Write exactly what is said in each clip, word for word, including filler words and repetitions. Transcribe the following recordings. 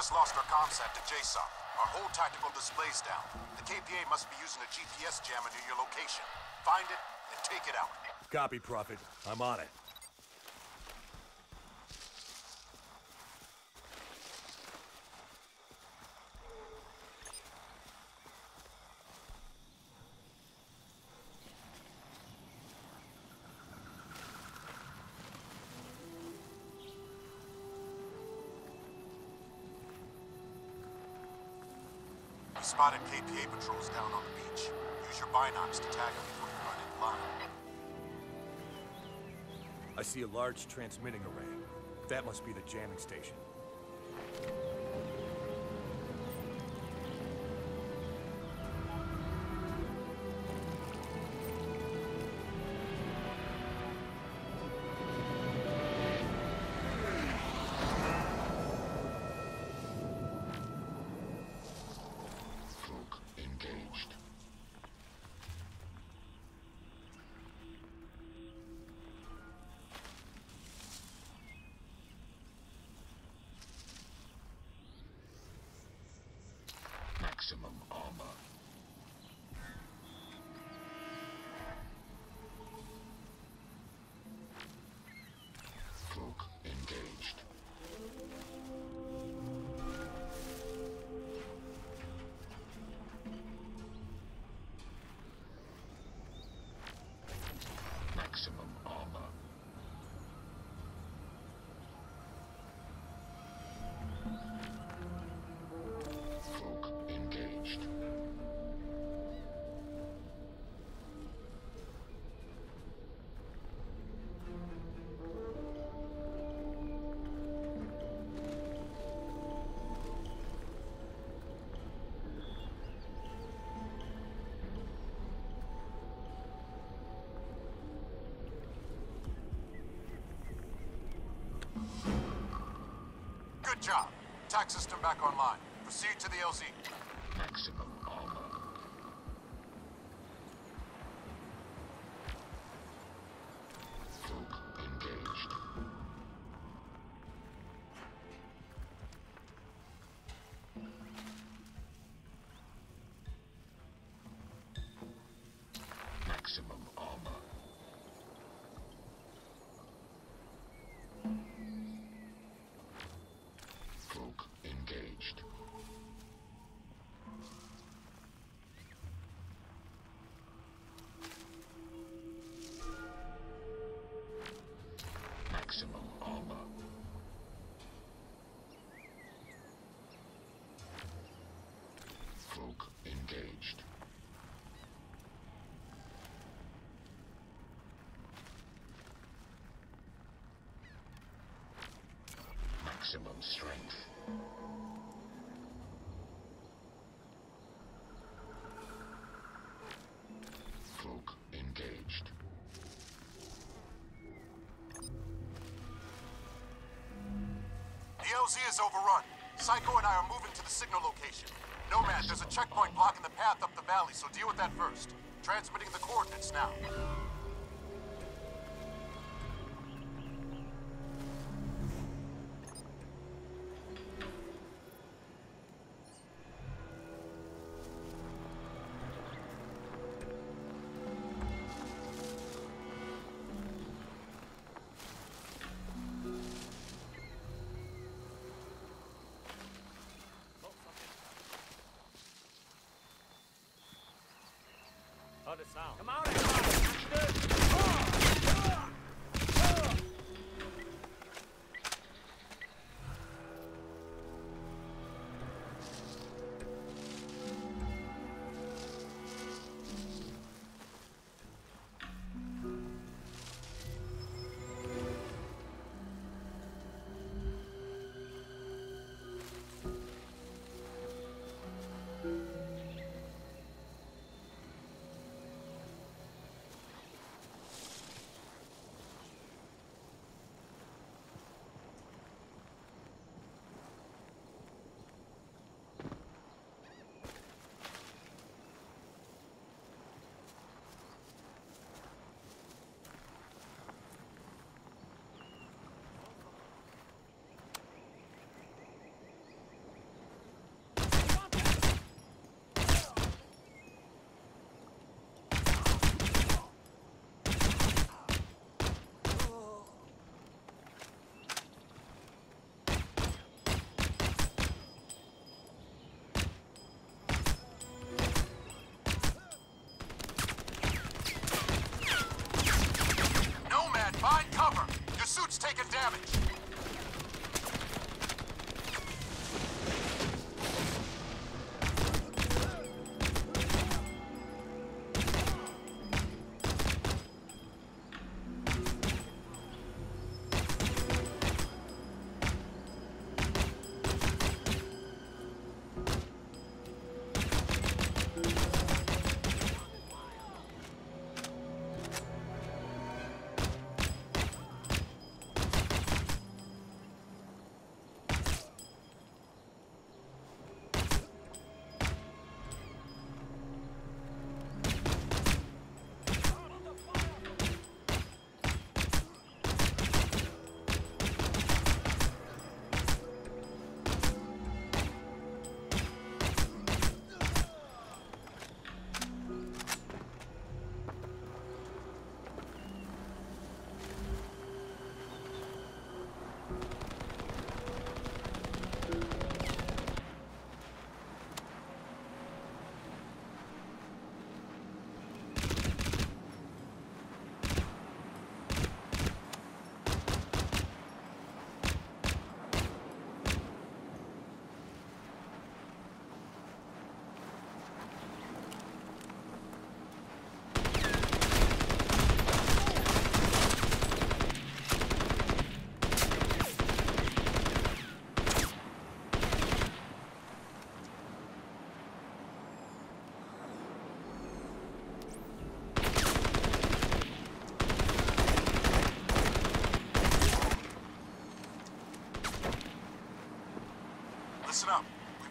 just lost our comsat to J SOC. Our whole tactical display's down. The K P A must be using a G P S jammer near your location. Find it and take it out. Copy, Prophet. I'm on it. We spotted K P A patrols down on the beach. Use your binocs to tag them before you run in line. I see a large transmitting array. That must be the jamming station. Maximum armor. Cloak engaged. Maximum armor. Cloak engaged. Good job. Tac system back online. Proceed to the L Z. Maximum armor. Cloak engaged. Maximum armor. Cloak engaged. Maximum armor. Cloak engaged. Maximum strength. Cloak engaged. The L Z is overrun. Psycho and I are moving to the signal location. Nomad, there's a checkpoint blocking the path up the valley, so deal with that first. Transmitting the coordinates now. Heard a sound. Come out! Good.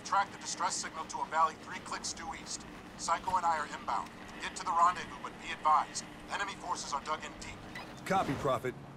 track the distress signal to a valley three clicks due east. Psycho and I are inbound. Get to the rendezvous, but be advised. Enemy forces are dug in deep. Copy, Prophet.